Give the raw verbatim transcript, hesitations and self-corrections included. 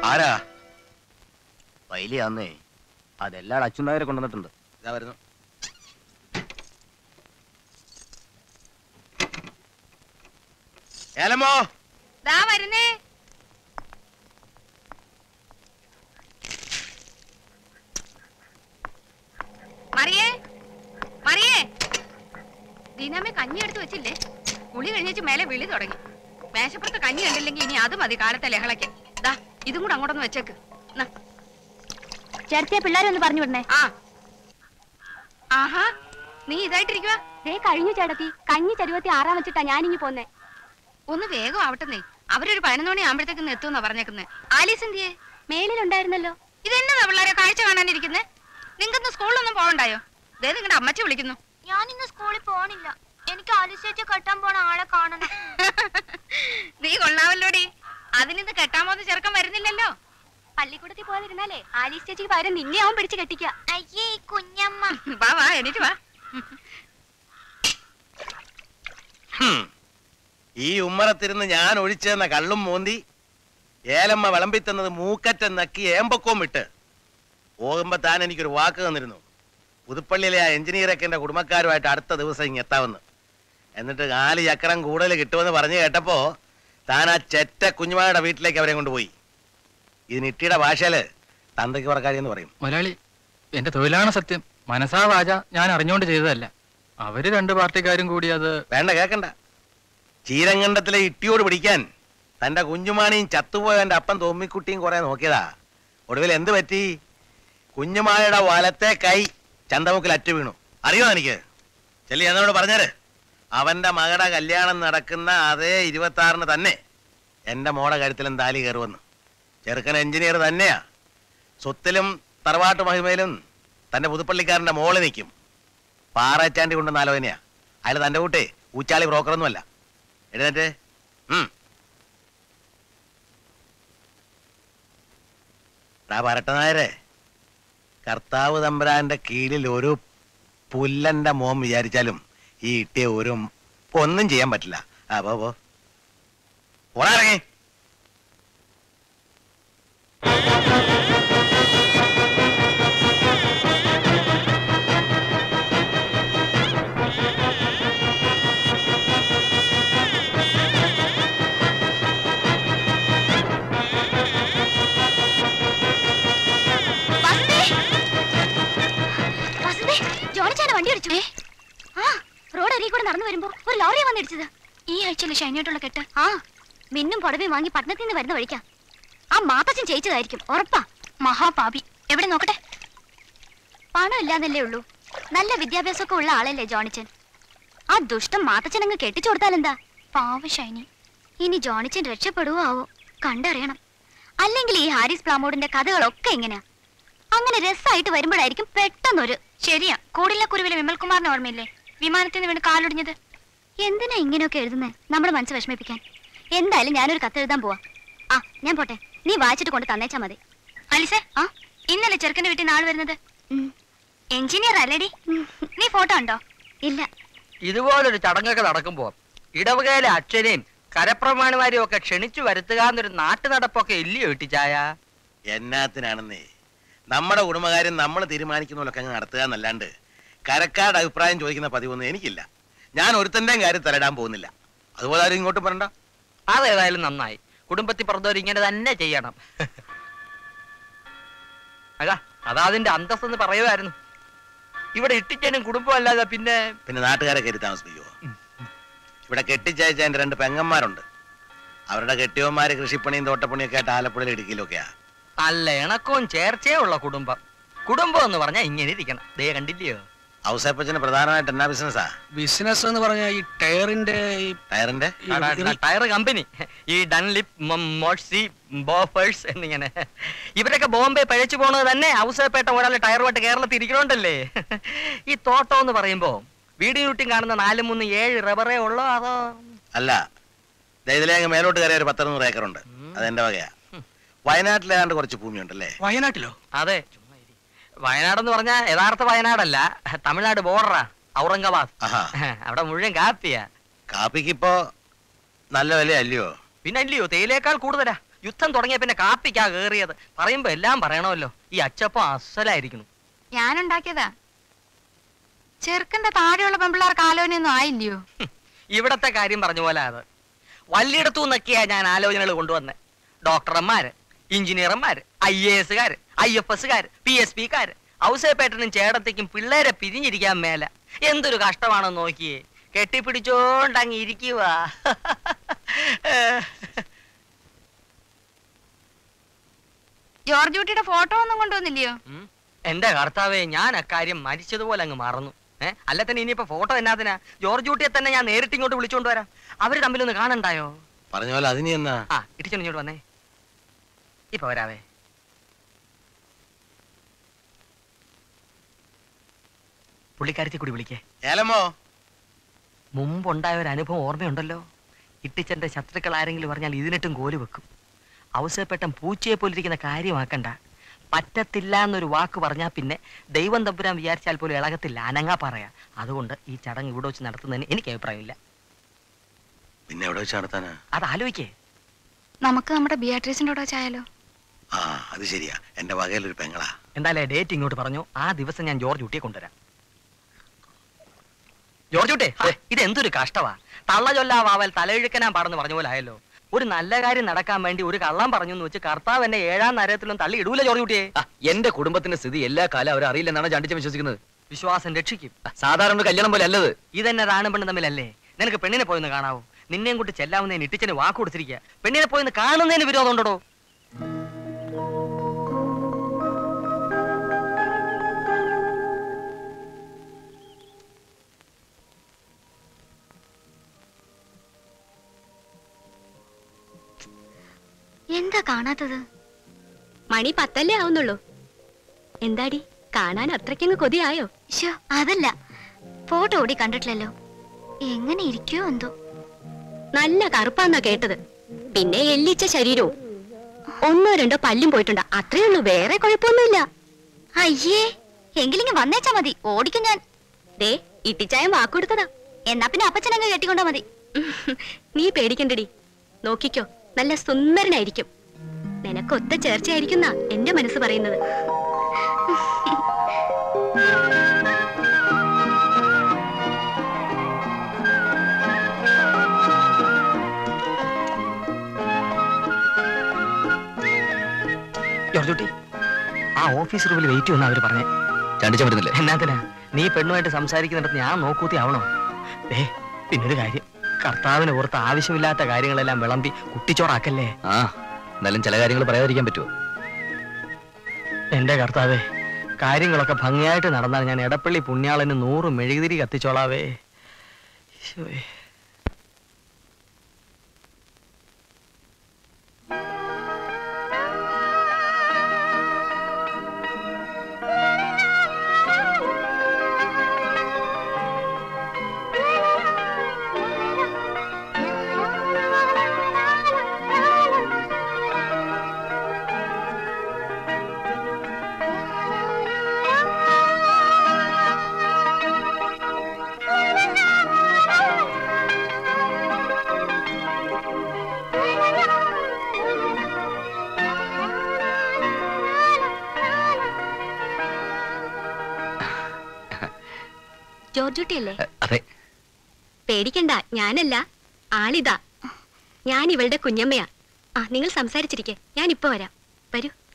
ആരാ? വൈലിയാന്നേ. അതെല്ലാം അച്ഛനായരെ കൊണ്ടുവന്നിട്ടുണ്ട്. ഇതാ വരുന്നു. ഏലമോ ദാ വരുന്നേ. മറിയേ മറിയേ ദീനാമ്മ കഞ്ഞി എടുത്ത് വെച്ചില്ലേ? കുളി കഴിഞ്ഞു മേലെ വിളി തുടങ്ങി. മേശപ്പുറത്ത് കഞ്ഞി കണ്ടില്ലെങ്കിൽ ഇനി അത് മതി കാലത്തെ ലഹളയ്ക്ക്. ദാ ഇതും കൂടെ അങ്ങോട്ടൊന്ന് വെച്ചേക്ക്. ചേർത്തിയ പിള്ളേരൊന്ന് പറഞ്ഞു വിടണേ. ആ ആഹാ നീ ഇതായിട്ടിരിക്കുക. ദേ കഴിഞ്ഞു ചേട്ടത്തി. കഞ്ഞി ചരുവത്തി ആറാൻ വെച്ചിട്ടാ ഞാനിങ്ങി പോന്നേ. ഒന്ന് വേഗം ആവട്ടെന്നേ. അവരൊരു പതിനൊന്ന് മണി ആകുമ്പോഴത്തേക്ക് എത്തുമെന്നാ പറഞ്ഞേക്കുന്നേ. ആലീസ് എന്തിയേ? മേലിലുണ്ടായിരുന്നല്ലോ. ഇതെന്നതാ പിള്ളേരെ കാഴ്ച കാണാനിരിക്കുന്നേ? നിങ്ങൾക്കിന്ന് സ്കൂളിലൊന്നും പോകണ്ടായോ? ദേ നിങ്ങളുടെ അമ്മച്ചി വിളിക്കുന്നു. ഞാൻ ഇന്ന് സ്കൂളിൽ പോണില്ല. എനിക്ക് ആലിസേച്ചി കെട്ടാൻ പോണ ആളെ കാണണം. നീ കൊള്ളാവല്ലോടി. അതിനിന്ന് കെട്ടാൻ പോകുന്ന ചെറുക്കം വരുന്നില്ലല്ലോ. പള്ളിക്കൂടത്തിൽ പോകാതിരുന്നാലേ ആലീസ് ചേച്ചിക്ക് പകരം നിന്നെ അവൻ പിടിച്ച് കെട്ടിക്ക. അയ്യേ കുഞ്ഞമ്മ. വാ വാ എണീറ്റ് വാ. ഈ ഉമ്മറത്തിരുന്ന് ഞാൻ ഒഴിച്ചെന്ന കള്ളും മോന്തി ഏലമ്മ വിളമ്പിത്തന്നത് മൂക്കറ്റ നക്കി ഏമ്പക്കവും വിട്ട് പോകുമ്പോ താൻ എനിക്കൊരു വാക്ക് തന്നിരുന്നു. പുതുപ്പള്ളിയിലെ ആ എഞ്ചിനീയറൊക്കെ എന്റെ കുടുംബക്കാരുമായിട്ട് അടുത്ത ദിവസം ഇങ്ങ് എത്താമെന്ന്. എന്നിട്ട് നാല് ചക്രം കൂടുതൽ കിട്ടുമെന്ന് പറഞ്ഞു കേട്ടപ്പോ താൻ ആ ചെറ്റ കുഞ്ഞുമായുടെ വീട്ടിലേക്ക് അവരെ കൊണ്ടുപോയി. ഇത് നിട്ടിയുടെ ഭാഷയില് തന്തയ്ക്ക് പറക്കാരി എന്ന് പറയും. മലയാളി എന്റെ തൊഴിലാണ് സത്യം. മനസാ വാച ഞാൻ അറിഞ്ഞുകൊണ്ട് ചെയ്തതല്ല. അവര് രണ്ട് പാർട്ടിക്കാരും കൂടി അത് വേണ്ട കേക്കണ്ട. ചീരങ്കണ്ടത്തിലെ ഇട്ടിയോട് പിടിക്കാൻ തന്റെ കുഞ്ഞുമാണിയും ചത്തുപോയ എന്റെ അപ്പൻ തോമ്മിക്കുട്ടിയും കുറെ നോക്കിയതാ. ഒടുവിൽ എന്ത് പറ്റി? കുഞ്ഞുമായുടെ വലത്തെ കൈ ചന്തമുക്കിൽ അറ്റു വീണു. അറിയോ എനിക്ക്? ചെല്ലി എന്നോട് പറഞ്ഞേര്. അവന്റെ മകളുടെ കല്യാണം നടക്കുന്ന അതേ ഇരുപത്തി ആറിന് തന്നെ എന്റെ മോടെ കരുത്തിലും താലി കയറുവന്നു. ചെറുക്കൻ എഞ്ചിനീയർ തന്നെയാ. സ്വത്തിലും തറവാട്ട് മഹിമയിലും തന്റെ പുതുപ്പള്ളിക്കാരന്റെ മോള് നിൽക്കും. പാറച്ചാണ്ടി കൊണ്ടുവന്ന ആലോചനയാ. അയാൾ തന്റെ കൂട്ടേ ഊച്ചാളി ബ്രോക്കറൊന്നുമല്ല. എഴുന്നേറ്റ്. ടാ പരട്ടനായരെ, കർത്താവ് തമ്പുരാന്റെ കീഴിൽ ഒരു പുല്ലന്റെ മോൻ വിചാരിച്ചാലും ഈ ഇട്ടിയ ഒരു ഒന്നും ചെയ്യാൻ പറ്റില്ല. ആ പോ പോ പോറാറങ്ങി. വണ്ടി അടിച്ചു. ആ റോഡ് അരികെ കൂടെ നടന്നു വരുമ്പോ ഒരു ലോറിയാ വന്നിടിച്ചത്. ഈ ആഴ്ചയിലെ ഷൈനായിട്ടുള്ള കെട്ട്. ആ മിന്നും പുടവയും വാങ്ങി പട്ടണത്തിൽ നിന്ന് വരുന്ന വഴിക്കാ. ആ മാത്തച്ഛൻ ജയിച്ചതായിരിക്കും ഉറപ്പാ. മഹാപാപി. എവിടെ നോക്കട്ടെ. പണം ഇല്ലാന്നല്ലേ ഉള്ളൂ. നല്ല വിദ്യാഭ്യാസമൊക്കെ ഉള്ള ആളല്ലേ ജോണിച്ചൻ. ആ ദുഷ്ടം മാത്തച്ഛൻ അങ്ങ് കെട്ടിച്ചു കൊടുത്താലെന്താ? പാവ ഷൈനി. ഇനി ജോണിച്ചൻ രക്ഷപ്പെടുവോ ആവോ, കണ്ടറിയണം. അല്ലെങ്കിൽ ഈ ഹാരിസ് പ്ലാമോഡിന്റെ കഥകളൊക്കെ എങ്ങനെയാ? അങ്ങനെ രസമായിട്ട് വരുമ്പോഴായിരിക്കും പെട്ടെന്നൊരു. ശരിയാ, കൂടില്ല കുരുവിലെ വിമൽകുമാറിന് ഓർമ്മയില്ലേ വിമാനത്തിൽ നിന്ന് വീണ് കാലൊടിഞ്ഞത്? എന്തിനാ ഇങ്ങനെയൊക്കെ എഴുതുന്നേ നമ്മുടെ മനസ്സ് വിഷമിപ്പിക്കാൻ? എന്തായാലും ഞാനൊരു കത്ത് എഴുതാൻ പോവാ. ആ ഞാൻ പോട്ടെ. നീ വായിച്ചിട്ട് കൊണ്ട് തന്നേച്ചാ മതി. അലിസേ, ആ ഇന്നലെ ചെറുക്കന്റെ വീട്ടിൽ നാളെ വരുന്നത് എഞ്ചിനീയർ അല്ലേടി? നീ ഫോട്ടോ ഉണ്ടോ? ഇല്ല. ഇതുപോലൊരു ചടങ്ങൊക്കെ നടക്കുമ്പോ ഇടവകയിലെ അച്ഛനെയും കരപ്രമാണിമാരെയും ഒക്കെ ക്ഷണിച്ചു വരുത്തുക എന്നൊരു നാട്ടു നടപ്പൊക്കെ ഇല്ലയോ ഇട്ടിച്ചായ? എന്നാത്തിനാണെന്നേ നമ്മുടെ കുടുംബകാര്യം നമ്മൾ തീരുമാനിക്കുന്നതൊക്കെ അങ്ങ് നടത്തുക എന്നല്ലാണ്ട് കരക്കാരുടെ അഭിപ്രായം ചോദിക്കുന്ന പതിവൊന്നും എനിക്കില്ല. ഞാൻ ഒരുത്തന്റെയും കാര്യം തലയിടാൻ പോകുന്നില്ല. അതുപോലെ ആരും ഇങ്ങോട്ട് പറയണ്ട. അതേതായാലും നന്നായി. കുടുംബത്തിൽ പറഞ്ഞവർ ഇങ്ങനെ തന്നെ ചെയ്യണം. അതാ അതാ അതിന്റെ അന്തസ്സെന്ന് പറയുമായിരുന്നു. ഇവിടെ ഇട്ടിച്ചനും കുടുംബം അല്ലാതെ പിന്നെ പിന്നെ നാട്ടുകാരെ കയറി താമസിപ്പിക്കുവോ? ഇവിടെ കെട്ടിച്ചയച്ച എന്റെ രണ്ട് പെങ്ങന്മാരുണ്ട്. അവരുടെ കെട്ടിയവന്മാര് കൃഷിപ്പണിയും തോട്ടപ്പണിയൊക്കെ ആയിട്ട് ആലപ്പുഴയിൽ ഇടുക്കിയിലൊക്കെയാ. നല്ല ഇണക്കവും ചേർച്ചയും ഉള്ള കുടുംബം. കുടുംബം എന്ന് പറഞ്ഞാൽ ഇങ്ങനെ ഇരിക്കണം. ദേ കണ്ടില്ലയോ? ഔസേപ്പച്ചന് പ്രധാനമായിട്ട് എന്നാ ബിസിനസ്സാ? ബിസിനസ് എന്ന് പറഞ്ഞാൽ ഈ ടയറിന്റെ ടയറിന്റെ ടയർ കമ്പനി. ഈ ഡൺലിപ്പ്, മോഴ്സി, ബോഫേഴ്സ് എന്നിങ്ങനെ. ഇവരൊക്കെ ബോംബെ പഴച്ചു പോണത് തന്നെ ഔസേപ്പേട്ട ഒരാൾ ടയറുമായിട്ട് കേരളത്തിൽ ഇരിക്കണോണ്ടല്ലേ. ഈ തോട്ടം എന്ന് പറയുമ്പോ വീടിന് ചുറ്റും കാണുന്ന നാല് മൂന്ന് ഏഴ് റബ്ബറേ ഉള്ളോ അതോ? അല്ല, ഇതിലെ അങ്ങ് മേലോട്ട് കയറിയ ഒരു പത്തറുന്നൂറ് ഏക്കറുണ്ട്. അതെന്റെ വകയാ. വയനാട്ടിലേതാണ്ട് കുറച്ച് ഭൂമി ഉണ്ടല്ലേ? വയനാട്ടിലോ? അതെ. വയനാടെന്ന് പറഞ്ഞാൽ യഥാർത്ഥ വയനാടല്ല, തമിഴ്നാട് ബോർഡറാ, ഔറംഗാബാദ്. അവിടെ മുഴുവൻ കാപ്പിയാ. കാപ്പിക്ക് ഇപ്പോ നല്ല വില അല്ലയോ? പിന്നെ അല്ലയോ, തേയിലേക്കാൾ കൂടുതലാ. യുദ്ധം തുടങ്ങിയ പിന്നെ കാപ്പിക്കാ കേറിയത്. പറയുമ്പോ എല്ലാം പറയണമല്ലോ. ഈ അച്ചപ്പം അസലായിരിക്കുന്നു. ഞാനുണ്ടാക്കിയതാ. ചെറുക്കന്റെ താഴെയുള്ള പെമ്പിള്ളാർക്ക് ആലോചനയൊന്നും ആയില്ലയോ? ഇവിടത്തെ കാര്യം പറഞ്ഞ പോലെ അത് വല്ലിടത്തു നിന്നൊക്കെയാ ഞാൻ ആലോചനകൾ കൊണ്ടുവന്നെ. ഡോക്ടർമാര്, എഞ്ചിനീയർമാര്, ഐ എ എസുകാര്, ഐ എഫ് എസുകാര്, പി എസ് പിക്കാര്, ഔസേപ്പേട്ടനും ചേട്ടത്തേക്കും പിള്ളേരെ പിരിഞ്ഞിരിക്കാൻ മേല. എന്തൊരു കഷ്ടമാണെന്ന് നോക്കിയേ. കെട്ടിപ്പിടിച്ചോണ്ടങ്ങ് ഇരിക്കുക. ജോർജ് കുട്ടിയുടെ ഫോട്ടോ ഒന്നും കൊണ്ടുവന്നില്ലയോ? എന്റെ കർത്താവേ, ഞാൻ അക്കാര്യം മരിച്ചതുപോലെ അങ്ങ് മറന്നു. ഏഹ് അല്ല തന്നെ ഇനിയിപ്പോ ഫോട്ടോ എന്നാത്തിനാ? ജോർജ് കുട്ടിയെ തന്നെ ഞാൻ നേരിട്ട് ഇങ്ങോട്ട് വിളിച്ചോണ്ട് വരാം. അവര് തമ്മിലൊന്ന് കാണണ്ടായോ? പറഞ്ഞ പോലെ അതിന് എന്നാ? ആ ഇടിച്ചോണ്ട് ഇങ്ങോട്ട് വന്നേ. ഇപ്പൊ വരാവേ. പുള്ളിക്കാരത്തി കൂടി വിളിക്കേ. ഏലമോ മുമ്പുണ്ടായ ഒരു അനുഭവം ഓർമ്മയുണ്ടല്ലോ. ഇട്ടിച്ചന്റെ ശത്രുക്കൾ ആരെങ്കിലും പറഞ്ഞാൽ ഇതിനിട്ടും കോല് വെക്കും. ഔസേപ്പേട്ടൻ പൂച്ചയെ പോലിരിക്കുന്ന കാര്യമാക്കണ്ട. പറ്റത്തില്ല എന്നൊരു വാക്ക് പറഞ്ഞാൽ പിന്നെ ദൈവം തമ്പുരാൻ വിചാരിച്ചാൽ പോലും ഇളകത്തില്ല, അനങ്ങാ പറയാ. അതുകൊണ്ട് ഈ ചടങ്ങ് ഇവിടെ വെച്ച് നടത്തുന്നതിന് എനിക്ക് അഭിപ്രായമില്ല. പിന്നെ എവിടെ വെച്ച് നടത്താനാ? അത് ആലോചിക്കേ. നമുക്ക് നമ്മുടെ ബിയാട്രീസിന്റെ കൂടെ വെച്ചായാലോ? ആ അത് ശരിയാ, എന്റെ വകയിലൊരു പെങ്ങളാ. എന്തായാലും ഡേറ്റ് ഇങ്ങോട്ട് പറഞ്ഞു. ആ ദിവസം ഞാൻ ജോർജ് കുട്ടിയെ കൊണ്ടുവരാം. ജോർജ് കുട്ടേ, ഇത് എന്തൊരു കഷ്ടവാ. തള്ള ചൊല്ലാവാവൽ തലയിഴുക്കനാൻ പാടെന്ന് പറഞ്ഞ പോലെ ആയല്ലോ. ഒരു നല്ല കാര്യം നടക്കാൻ വേണ്ടി ഒരു കള്ളം പറഞ്ഞു എന്ന് വെച്ച് കർത്താവ് എന്നെ ഏഴാം നരകത്തിലും തള്ളി ഇടൂല ജോർജ് കുട്ടിയെ. എന്റെ കുടുംബത്തിന്റെ സ്ഥിതി എല്ലാ കാലം അവർ അറിയില്ലെന്നാണ് ചാണ്ടിച്ചൻ വിശ്വസിക്കുന്നത്. വിശ്വാസം രക്ഷിക്കും. സാധാരണ കല്യാണം പോലെ അല്ലത്. ഇതെന്നെ ആണും പെണ്ണും തമ്മിലല്ലേ? നിനക്ക് പെണ്ണിനെ പോയെന്ന് കാണാവോ? നിന്നെയും കൂട്ടി ചെല്ലാവുന്നതിന് ഇട്ടിച്ചന് വാക്ക് കൊടുത്തിരിക്കുക. പെണ്ണിനെ പോയെന്ന് കാണുന്നതിന് വിരോധം ഉണ്ടോ? എന്താ കാണാത്തത്? മണി പത്തല്ലേ ആവുന്നുള്ളൂ. എന്താടി കാണാൻ അത്രയ്ക്കങ്ങ് കൊതിയായോ? അതല്ല, ഫോട്ടോ ഓടി കണ്ടിട്ടില്ലല്ലോ. എങ്ങനെ ഇരിക്കോ എന്തോ. നല്ല കറുപ്പാന്നാ കേട്ടത്. പിന്നെ എല്ലിച്ച ശരീരവും ഒന്നോ രണ്ടോ പല്ലും പോയിട്ടുണ്ട്, അത്രേ ഉള്ളൂ. വേറെ കുഴപ്പമൊന്നുമില്ല. അയ്യേ, എങ്കിലിങ്ങ് വന്നേച്ചാ മതി, ഓടിക്കും ഞാൻ. ദേ ഇട്ടിച്ചായം വാക്കുകൊടുത്തതാ. എന്നാ പിന്നെ അപ്പച്ചനങ്ങ് കെട്ടിക്കൊണ്ടാ മതി. നീ പേടിക്കണ്ടടി, നോക്കിക്കോ, നല്ല സുന്ദരനായിരിക്കും. നിനക്കൊത്ത ചേർച്ചയായിരിക്കുന്ന എന്റെ മനസ്സ് പറയുന്നത്. ജോർജ് കുട്ടി, ആ ഓഫീസ് റൂമിൽ വെയിറ്റ് ചെയ്യുന്ന അവര് പറഞ്ഞേ. ചാണ്ടിച്ചൻ വരുന്നില്ലേ? എന്നാത്തിനാ നീ പെണ്ണുമായിട്ട് സംസാരിക്കുന്നിടത്ത് ഞാൻ നോക്കൂത്തി ആവണോ? ഏ പിന്നൊരു കാര്യം, കർത്താവിനെ ഓർത്ത് ആവശ്യമില്ലാത്ത കാര്യങ്ങളെല്ലാം വിളമ്പി കുട്ടിച്ചോറാക്കല്ലേ. ആ എന്നാലും ചില കാര്യങ്ങൾ പറയാതിരിക്കാൻ പറ്റുമോ? എന്റെ കർത്താവേ, കാര്യങ്ങളൊക്കെ ഭംഗിയായിട്ട് നടന്നാൽ ഞാൻ എടപ്പള്ളി പുണ്യാളന് നൂറ് മെഴുകുതിരി കത്തിച്ചോളാവേ. ഈശോയേ. ജോർജുട്ടിയല്ലേ? അതെ. പേടിക്കണ്ട, ഞാനല്ല, ആളിതാ. ഞാൻ ഇവളുടെ കുഞ്ഞമ്മയാ. ആ നിങ്ങൾ സംസാരിച്ചിരിക്കെ, ഞാൻ ഇപ്പൊ വരാം. വരൂ.